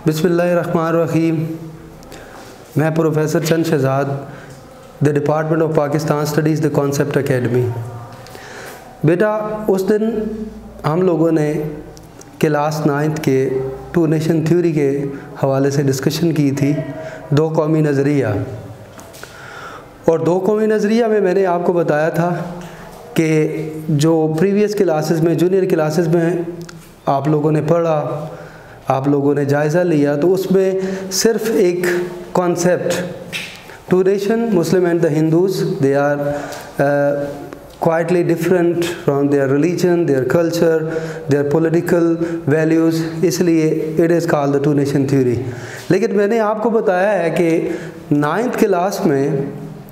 बिस्मिल्लाहिर्रहमानिर्रहीम। मैं professor Chand Shahzad, the department of Pakistan studies the concept academy. बेटा, उस दिन हम लोगों ने क्लास 9th के टू नेशन थ्योरी के हवाले से डिस्कशन की थी, दो कौमी नज़रिया। और दो कौमी नज़रिया में मैंने आपको बताया था कि जो प्रीवियस क्लासेस में, जूनियर क्लासेस में आप लोगों ने पढ़ा, आप लोगों ने जायज़ा लिया, तो उसमें सिर्फ एक concept, two nation Muslim and the Hindus, they are quietly different from their religion, their culture, their political values, इसलिए it is called the two nation theory। लेकिन मैंने आपको बताया है कि 9th क्लास में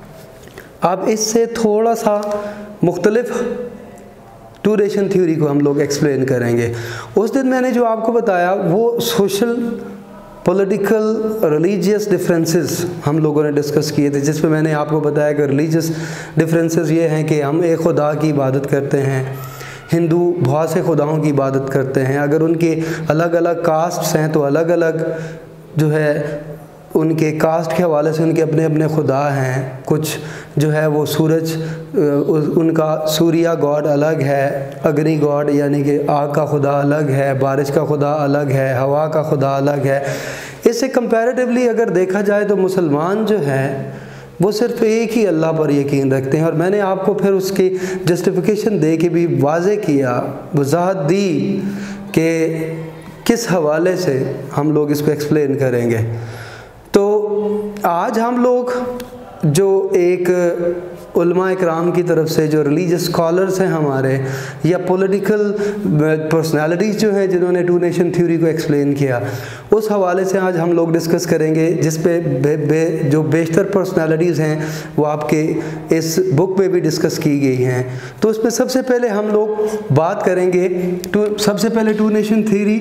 अब इससे थोड़ा सा मुख्तलिफ टू नेशन थ्योरी को हम लोग एक्सप्लेन करेंगे। उस दिन मैंने जो आपको बताया वो सोशल, पॉलिटिकल, रिलीजियस डिफरेंसेस हम लोगों ने डिस्कस किए थे, जिसमें मैंने आपको बताया कि रिलीजियस डिफरेंसेस ये हैं कि हम एक खुदा की इबादत करते हैं, हिंदू बहुत से खुदाओं की इबादत करते हैं। अगर उनके अलग अलग कास्ट्स हैं तो अलग अलग जो है उनके कास्ट के हवाले से उनके अपने अपने खुदा हैं। कुछ जो है वो सूरज, उनका सूर्या गॉड अलग है, अग्नि गॉड यानी कि आग का खुदा अलग है, बारिश का खुदा अलग है, हवा का खुदा अलग है। इससे कंपैरेटिवली अगर देखा जाए तो मुसलमान जो हैं वो सिर्फ एक ही अल्लाह पर यकीन रखते हैं। और मैंने आपको फिर उसकी जस्टिफिकेशन दे के भी वाज़े किया, वजाहत दी कि किस हवाले से हम लोग इसको एक्सप्लेन करेंगे। तो आज हम लोग जो एक उलमा इकराम की तरफ से जो रिलीजियस स्कॉलर्स हैं हमारे, या पॉलिटिकल पर्सनालिटीज़ जो हैं जिन्होंने टू नेशन थ्योरी को एक्सप्लेन किया, उस हवाले से आज हम लोग डिस्कस करेंगे, जिस पे जो बेशतर पर्सनालिटीज़ हैं वो आपके इस बुक में भी डिस्कस की गई हैं। तो उसमें सबसे पहले हम लोग बात करेंगे सबसे पहले टू नेशन थ्योरी।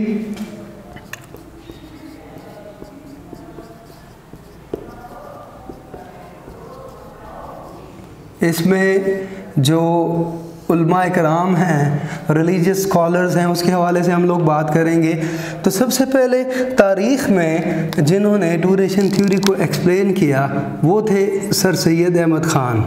इसमें जो उलमा इकराम हैं, रिलीजियस स्कॉलर्स हैं, उसके हवाले से हम लोग बात करेंगे। तो सबसे पहले तारीख़ में जिन्होंने टू नेशन थ्योरी को एक्सप्लेन किया वो थे सर सैयद अहमद ख़ान।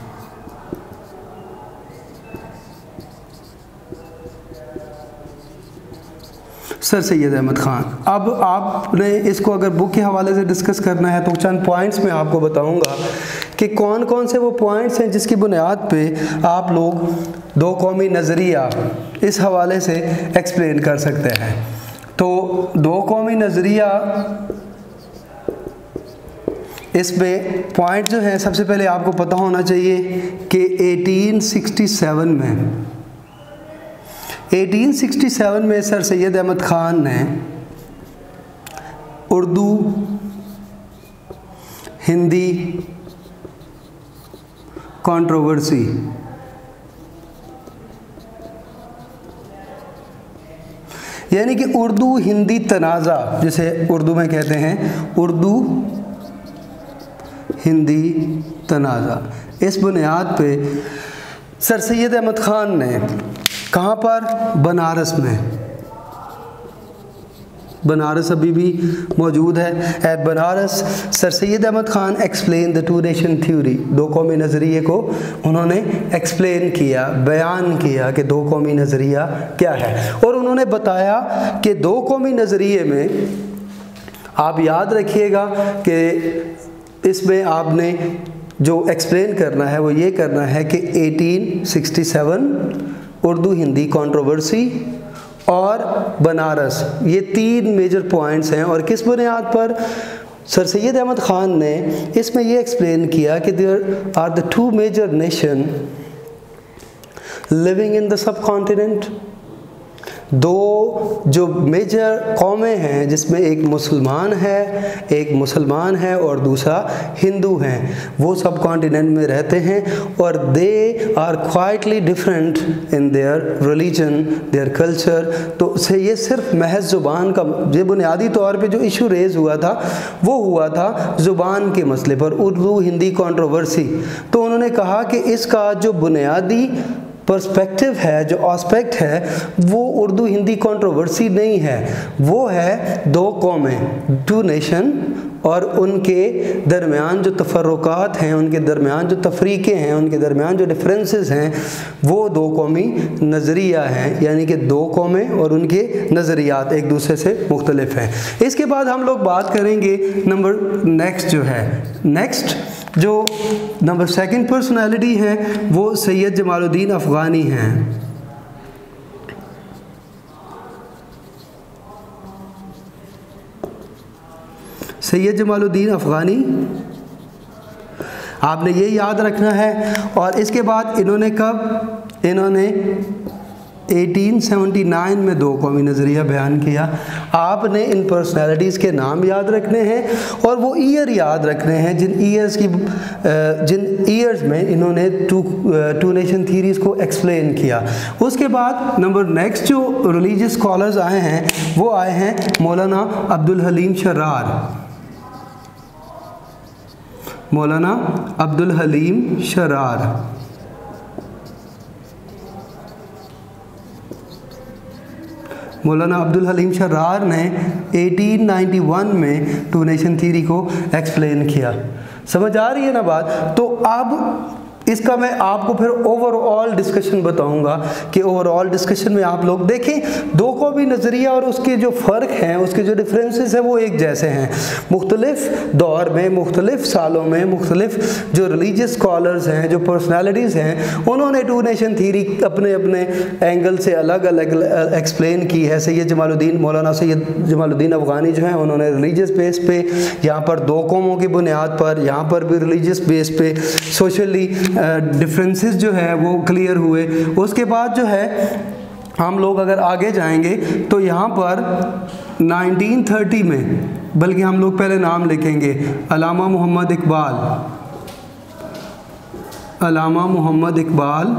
सर सैयद अहमद ख़ान। अब आपने इसको अगर बुक के हवाले से डिस्कस करना है तो चंद पॉइंट्स में आपको बताऊंगा कि कौन कौन से वो पॉइंट्स हैं जिसकी बुनियाद पे आप लोग दो कौमी नज़रिया इस हवाले से एक्सप्लेन कर सकते हैं। तो दो कौमी नज़रिया, इसमें पॉइंट जो है सबसे पहले आपको पता होना चाहिए कि 1867 में सर सैयद अहमद ख़ान ने उर्दू, हिंदी कंट्रोवर्सी, यानी कि उर्दू हिंदी तनाज़ा, जिसे उर्दू में कहते हैं उर्दू हिंदी तनाज़ा, इस बुनियाद पे सर सैयद अहमद ख़ान ने कहाँ पर, बनारस में, बनारस अभी भी मौजूद है, at Banaras sir Syed Ahmad Khan explain the two nation theory, दो कौमी नज़रिए को उन्होंने एक्सप्लेन किया, बयान किया कि दो कौमी नज़रिया क्या है। और उन्होंने बताया कि दो कौमी नज़रिए में आप याद रखिएगा कि इसमें आपने जो एक्सप्लेन करना है वो ये करना है कि 1867 उर्दू हिंदी कंट्रोवर्सी और बनारस, ये तीन मेजर पॉइंट्स हैं। और किस बुनियाद पर सर सैयद अहमद ख़ान ने इसमें ये एक्सप्लेन किया कि there are the two major nation living in the subcontinent, दो जो मेजर कौमें हैं जिसमें एक मुसलमान है और दूसरा हिंदू हैं, वो सब कॉन्टिनेंट में रहते हैं और they are quietly different in their religion, their culture. तो से ये सिर्फ महज ज़ुबान का, ये बुनियादी तौर पे जो इशू रेज़ हुआ था वो हुआ था ज़ुबान के मसले पर, उर्दू हिंदी कंट्रोवर्सी। तो उन्होंने कहा कि इसका जो बुनियादी पर्सपेक्टिव है, जो एस्पेक्ट है, वो उर्दू हिंदी कंट्रोवर्सी नहीं है, वो है दो कौमें, टू नेशन, और उनके दरमियान जो तफर्रुकात हैं, उनके दरमियान जो तफरीक़ें हैं, उनके दरमियान जो डिफरेंसेस हैं, वो दो कौमी नज़रिया हैं, यानी कि दो कौमें और उनके नज़रियात एक दूसरे से मुख्तलिफ हैं। इसके बाद हम लोग बात करेंगे नेक्स्ट जो नंबर सेकंड पर्सनालिटी है वो सैयद जमालुद्दीन अफ़गानी हैं। सैयद जमालुद्दीन अफ़गानी, आपने ये याद रखना है। और इसके बाद इन्होंने 1879 में दो कौमी नज़रिया बयान किया। आपने इन पर्सनैलिटीज़ के नाम याद रखने हैं और वो ईयर याद रखने हैं जिन ईयर्स में इन्होंने टू नेशन थीरीज़ को एक्सप्लेन किया। उसके बाद नेक्स्ट जो रिलीजियस स्कॉलर्स आए हैं वो आए हैं मौलाना अब्दुल हलीम शर्रार। मौलाना अब्दुल हलीम शर्रार, मौलाना अब्दुल हलीम शर्रार ने 1891 में टू नेशन थीरी को एक्सप्लेन किया। समझ आ रही है ना बात? तो अब इसका मैं आपको फिर ओवरऑल डिस्कशन बताऊंगा कि ओवरऑल डिस्कशन में आप लोग देखें दो कौमी नज़रिया और उसके जो फ़र्क हैं, उसके जो डिफरेंसेस हैं वो एक जैसे हैं। मुख्तलिफ दौर में, मुख्तलिफ सालों में, मुख्तलिफ जो रिलीजियस स्कॉलर्स हैं, जो पर्सनालिटीज़ हैं, उन्होंने टू नेशन थीरी अपने अपने एंगल से अलग अलग एक्सप्लेन की है। मौलाना सैयद जमालुद्दीन अफ़गानी जो हैं उन्होंने रिलीजियस बेस पे, यहाँ पर दो कौमों की बुनियाद पर, यहाँ पर भी रिलीजियस बेस पे सोशली डिफरेंसेस जो है वो क्लियर हुए। उसके बाद जो है हम लोग अगर आगे जाएंगे तो यहाँ पर 1930 में, बल्कि हम लोग पहले नाम लिखेंगे, अल्लामा मोहम्मद इकबाल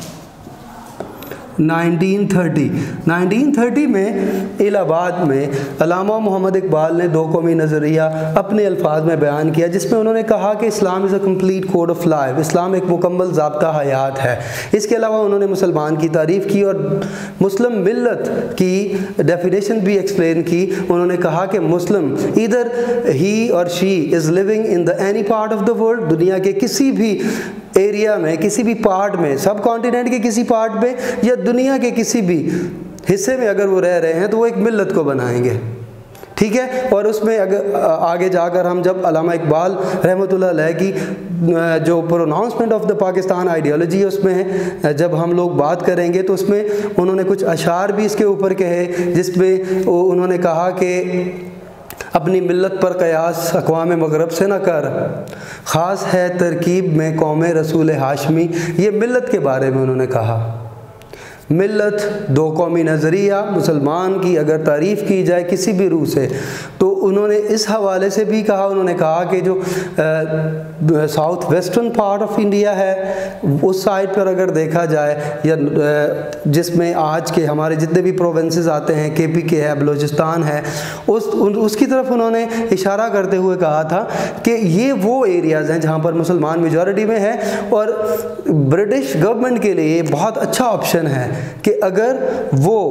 1930 में इलाहाबाद में अल्लामा मोहम्मद इकबाल ने दो कौमी नज़रिया अपने अल्फाज में बयान किया, जिसमें उन्होंने कहा कि Islam is a complete code of life, इस्लाम एक मुकम्मल ज़ाब्ता हयात है। इसके अलावा उन्होंने मुसलमान की तारीफ़ की और मुस्लिम मिल्लत की डेफिनेशन भी एक्सप्लेन की। उन्होंने कहा कि मुस्लिम ईदर ही और she is living in the any part of the world, दुनिया के किसी भी एरिया में, किसी भी पार्ट में, सब कॉन्टिनेंट के किसी पार्ट में या दुनिया के किसी भी हिस्से में अगर वो रह रहे हैं तो वो एक मिल्लत को बनाएंगे, ठीक है। और उसमें अगर आगे जाकर हम जब अल्लामा इकबाल रहमतुल्लाह अलैह की जो pronouncement of the Pakistan ideology उसमें जब हम लोग बात करेंगे तो उसमें उन्होंने कुछ अशार भी इसके ऊपर कहे, जिसमें उन्होंने कहा कि अपनी मिल्लत पर कयास अक़वाम मग़रब से न कर, ख़ास है तरकीब में कौम रसूल हाशमी। ये मिल्लत के बारे में उन्होंने कहा। मिल्लत, दो कौमी नज़रिया, मुसलमान की अगर तारीफ़ की जाए किसी भी रूह से तो उन्होंने इस हवाले से भी कहा, उन्होंने कहा कि जो south western part of India है उस साइड पर अगर देखा जाए, या जिसमें आज के हमारे जितने भी प्रोविंसेस आते हैं, KPK है, बलूचिस्तान है, उसकी तरफ उन्होंने इशारा करते हुए कहा था कि ये वो एरियाज़ हैं जहाँ पर मुसलमान मेजॉरिटी में है और ब्रिटिश गवर्नमेंट के लिए बहुत अच्छा ऑप्शन है कि अगर वो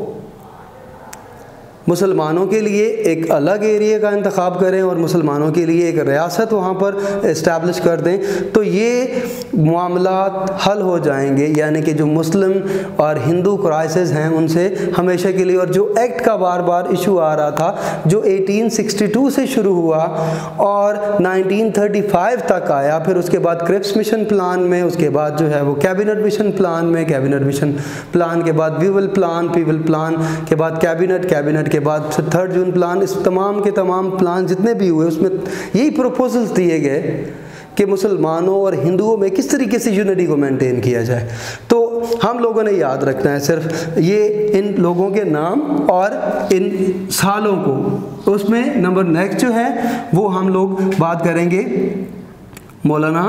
मुसलमानों के लिए एक अलग एरिया का इंतखाब करें और मुसलमानों के लिए एक रियासत वहाँ पर इस्टेब्लिश कर दें तो ये मामलात हल हो जाएंगे, यानी कि जो मुस्लिम और हिंदू क्राइसिस हैं उनसे हमेशा के लिए। और जो एक्ट का बार बार इशू आ रहा था जो 1862 से शुरू हुआ और 1935 तक आया, फिर उसके बाद क्रिप्स मिशन प्लान में, उसके बाद जो है वो कैबिनेट मिशन प्लान में, कैबिनेट मिशन प्लान के बाद पीपल प्लान के बाद कैबिनेट के बाद 3 जून प्लान, इस तमाम के तमाम प्लान जितने भी हुए उसमें यही प्रपोजल्स दिए गए कि मुसलमानों और हिंदुओं में किस तरीके से यूनिटी को मेंटेन किया जाए। तो हम लोगों ने याद रखना है सिर्फ ये इन लोगों के नाम और इन सालों को। उसमें नंबर नेक्स्ट जो है वो हम लोग बात करेंगे मौलाना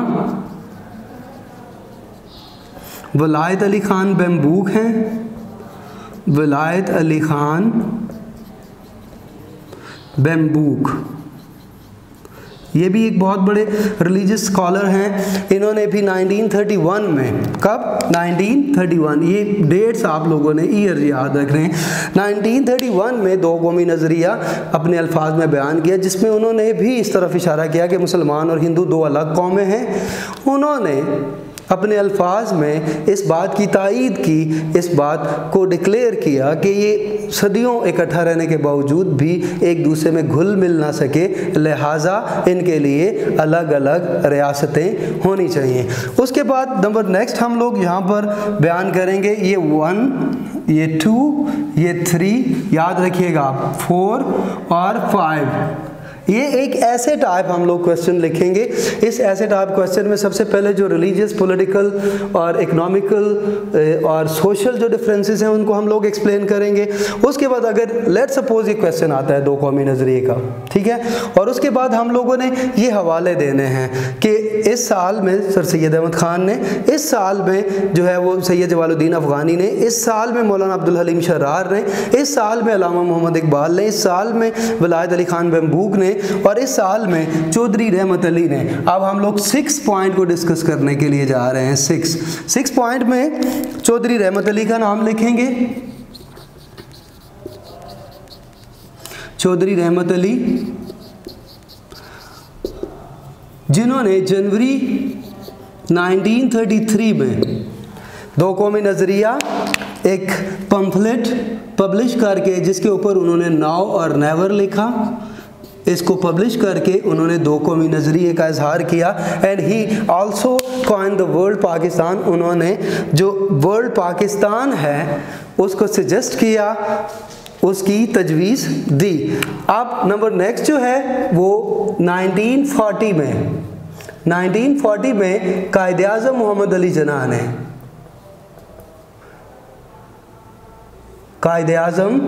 वलायत अली ख़ान बम्बूक हैं। वलायत अली ख़ान बम्बूक, ये भी एक बहुत बड़े रिलीजियस स्कॉलर हैं। इन्होंने भी 1931 में, कब? 1931, ये डेट्स आप लोगों ने ईयर याद रख रहे हैं। 1931 में दो कौमी नज़रिया अपने अल्फाज में बयान किया, जिसमें उन्होंने भी इस तरफ इशारा किया कि मुसलमान और हिंदू दो अलग कौमें हैं। उन्होंने अपने अल्फाज में इस बात की तायीद की, इस बात को डिक्लेयर किया कि ये सदियों इकट्ठा रहने के बावजूद भी एक दूसरे में घुल मिल ना सके, लिहाजा इनके लिए अलग अलग रियासतें होनी चाहिए। उसके बाद नंबर नेक्स्ट हम लोग यहाँ पर बयान करेंगे, ये 1, ये 2, ये 3, याद रखिएगा आप 4 और 5। ये एक ऐसे टाइप हम लोग क्वेश्चन लिखेंगे। इस ऐसे टाइप क्वेश्चन में सबसे पहले जो रिलीजियस, पॉलिटिकल और इकोनॉमिकल और सोशल जो डिफरेंसेस हैं उनको हम लोग एक्सप्लेन करेंगे। उसके बाद अगर लेट सपोज ये क्वेश्चन आता है दो कौमी नज़रिए का, ठीक है, और उसके बाद हम लोगों ने ये हवाले देने हैं कि इस साल में सर सैयद अहमद ख़ान ने, इस साल में जो है वो सैयद जवालुद्दीन अफ़गानी ने, इस साल में मौलाना अब्दुल हलीम शर्रार ने, इस साल में अल्लामा मोहम्मद इकबाल ने, इस साल में वलायत अली खान बम्बूक ने, और इस साल में चौधरी रहमत अली ने। अब हम लोग 6 पॉइंट को डिस्कस करने के लिए जा रहे हैं। 6 पॉइंट में चौधरी रहमत अली का नाम लिखेंगे, चौधरी रहमत अली, जिन्होंने जनवरी 1933 में दो कौमी नज़रिया एक पंफलेट पब्लिश करके, जिसके ऊपर उन्होंने नाउ और नेवर लिखा, इसको पब्लिश करके उन्होंने दो कौमी नज़रिए का इजहार किया। And he also coined the world Pakistan, उन्होंने जो वर्ल्ड पाकिस्तान है उसको सजेस्ट किया, उसकी तजवीज़ दी। अब नंबर नेक्स्ट जो है वो 1940 में कायदे आज़म मोहम्मद अली जिन्ना ने, कायदे आज़म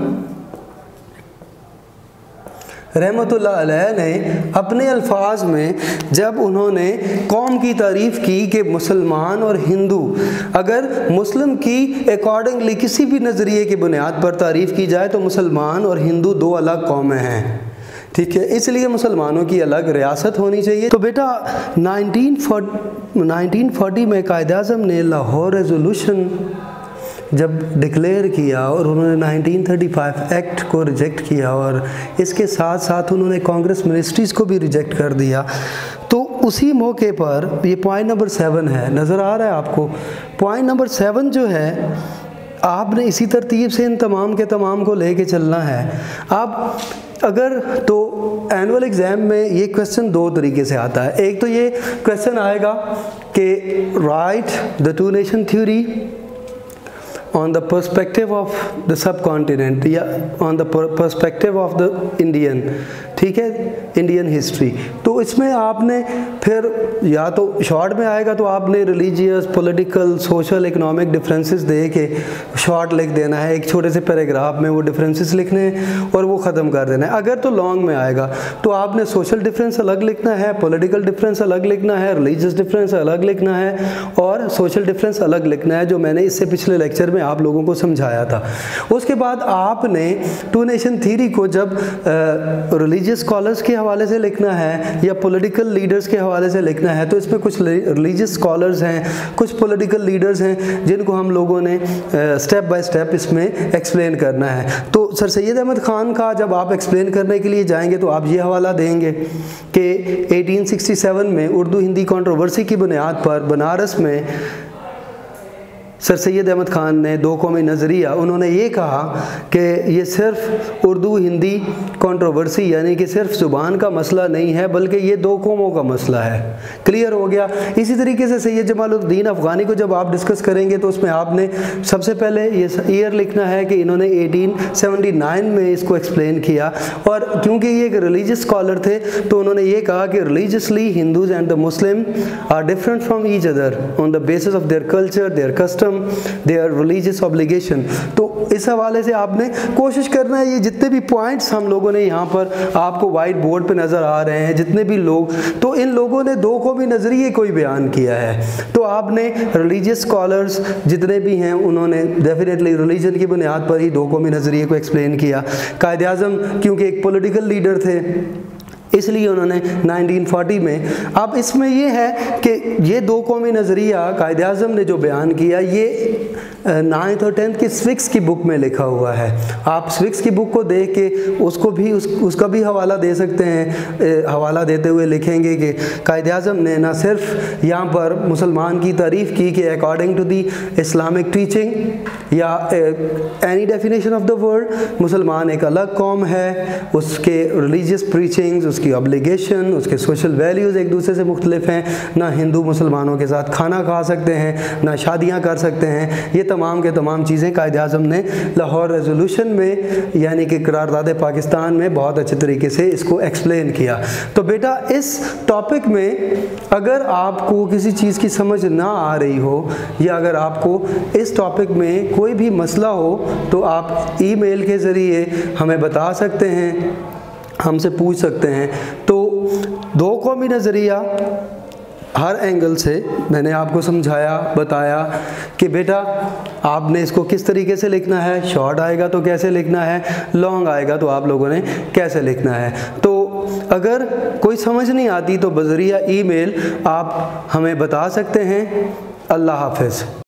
रहमतुल्लाह अलैह ने अपने अल्फाज में जब उन्होंने कौम की तारीफ़ की कि मुसलमान और हिंदू, अगर मुस्लिम की अकॉर्डिंगली किसी भी नज़रिए की बुनियाद पर तारीफ़ की जाए तो मुसलमान और हिंदू दो अलग कौमें हैं, ठीक है, इसलिए मुसलमानों की अलग रियासत होनी चाहिए। तो बेटा 1940 में कायदे आज़म ने लाहौर रेजोल्यूशन जब डिक्लेयर किया और उन्होंने 1935 एक्ट को रिजेक्ट किया और इसके साथ साथ उन्होंने कांग्रेस मिनिस्ट्रीज़ को भी रिजेक्ट कर दिया, तो उसी मौके पर ये पॉइंट नंबर 7 है, नज़र आ रहा है आपको? पॉइंट नंबर 7 जो है, आपने इसी तरतीब से इन तमाम के तमाम को लेके चलना है। आप अगर तो एनुअल एग्ज़ाम में ये क्वेश्चन दो तरीके से आता है। एक तो ये क्वेश्चन आएगा कि write the two nation theory on the perspective of the subcontinent या on the perspective of the Indian, ठीक है, इंडियन हिस्ट्री। तो इसमें आपने फिर या तो शॉर्ट में आएगा तो आपने religious, political, social, economic differences दे के शॉर्ट लिख देना है, एक छोटे से पैराग्राफ में वो डिफरेंसेस लिखने हैं और वो ख़त्म कर देना है। अगर तो लॉन्ग में आएगा तो आपने सोशल डिफरेंस अलग लिखना है, पॉलिटिकल डिफरेंस अलग लिखना है, रिलीजियस डिफरेंस अलग लिखना है और सोशल डिफरेंस अलग लिखना है, जो मैंने इससे पिछले लेक्चर में आप लोगों को समझाया था। उसके बाद आपने टू नेशन थ्योरी को जब रिलीजियस स्कॉलर्स के हवाले से लिखना है या पॉलिटिकल लीडर्स के हवाले से लिखना है, तो इसमें कुछ रिलीजियस स्कॉलर्स हैं, कुछ पॉलिटिकल लीडर्स हैं, जिनको हम लोगों ने स्टेप बाय स्टेप इसमें एक्सप्लेन करना है। तो सर सैयद अहमद ख़ान का जब आप एक्सप्लेन करने के लिए जाएंगे तो आप ये हवाला देंगे कि 1867 में उर्दू हिंदी कंट्रोवर्सी की बुनियाद पर बनारस में सर सैयद अहमद ख़ान ने दो कौमी नज़रिया, उन्होंने ये कहा कि ये सिर्फ उर्दू हिंदी कंट्रोवर्सी यानी कि सिर्फ ज़ुबान का मसला नहीं है, बल्कि ये दो कौमों का मसला है। क्लियर हो गया। इसी तरीके से सैयद जमालुद्दीन अफ़गानी को जब आप डिस्कस करेंगे तो उसमें आपने सबसे पहले ये ईयर लिखना है कि इन्होंने 1879 में इसको एक्सप्लेन किया, और क्योंकि ये एक रिलीजियस स्कॉलर थे तो उन्होंने ये कहा कि religiously Hindus and the Muslim are different from each other on the basis of their culture, their custom, their religious obligation. तो इस हवाले से आपने कोशिश करना है, ये जितने भी पॉइंट्स हम लोगों ने यहाँ पर आपको वाइट बोर्ड पे नज़र आ रहे हैं, जितने भी लोग, तो इन लोगों ने दो को भी नज़रिए कोई बयान किया है। तो आपने रिलीजियस स्कॉलर्स जितने भी हैं उन्होंने डेफिनेटली रिलीजन की बुनियाद पर ही दो कौमी नज़रिए को एक्सप्लेन किया। कायदे आज़म क्योंकि एक पॉलिटिकल लीडर थे इसलिए उन्होंने 1940 में, अब इसमें ये है कि ये दो कौमी नज़रिया कायद आज़म ने जो बयान किया ये 9th और 10th की स्विक्स की बुक में लिखा हुआ है। आप स्विक्स की बुक को देख के उसको भी उसका भी हवाला दे सकते हैं। हवाला देते हुए लिखेंगे कि कायद आज़म ने ना सिर्फ यहाँ पर मुसलमान की तारीफ़ की कि according to the Islamic teaching या any definition of the word मुसलमान एक अलग कौम है, उसके रिलीजियस प्रीचिंग्स, उसकी ऑब्लिगेशन, उसके सोशल वैल्यूज़ एक दूसरे से मुख्तलिफ हैं। ना हिंदू मुसलमानों के साथ खाना खा सकते हैं, ना शादियाँ कर सकते हैं। ये तमाम के तमाम चीज़ें कायद आज़म ने लाहौर रेजोल्यूशन में यानी कि करारदाद पाकिस्तान में बहुत अच्छे तरीके से इसको एक्सप्लेन किया। तो बेटा इस टॉपिक में अगर आपको किसी चीज़ की समझ ना आ रही हो या अगर आपको इस टॉपिक में कोई भी मसला हो तो आप ईमेल के ज़रिए हमें बता सकते हैं, हमसे पूछ सकते हैं। तो दो कौमी नज़रिया हर एंगल से मैंने आपको समझाया, बताया कि बेटा आपने इसको किस तरीके से लिखना है, शॉर्ट आएगा तो कैसे लिखना है, लॉन्ग आएगा तो आप लोगों ने कैसे लिखना है। तो अगर कोई समझ नहीं आती तो बज़रिया ईमेल आप हमें बता सकते हैं। अल्लाह हाफ़िज़।